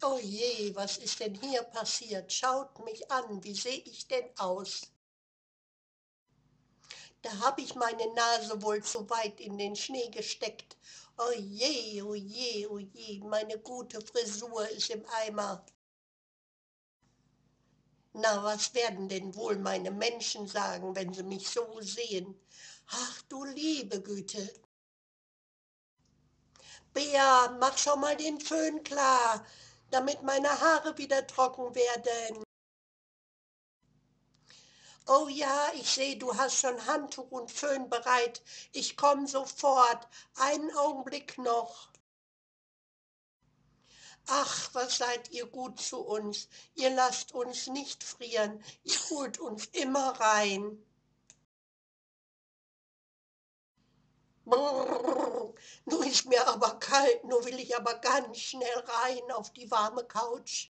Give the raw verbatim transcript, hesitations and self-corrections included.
Oh je, was ist denn hier passiert? Schaut mich an, wie sehe ich denn aus? Da habe ich meine Nase wohl zu weit in den Schnee gesteckt. Oh je, oh je, oh je, meine gute Frisur ist im Eimer. Na, was werden denn wohl meine Menschen sagen, wenn sie mich so sehen? Ach du liebe Güte. Bea, mach schon mal den Föhn klar, damit meine Haare wieder trocken werden. Oh ja, ich sehe, du hast schon Handtuch und Föhn bereit. Ich komme sofort. Einen Augenblick noch. Ach, was seid ihr gut zu uns. Ihr lasst uns nicht frieren. Ihr holt uns immer rein. Brrr, nu ist mir aber kalt, nu will ich aber ganz schnell rein auf die warme Couch.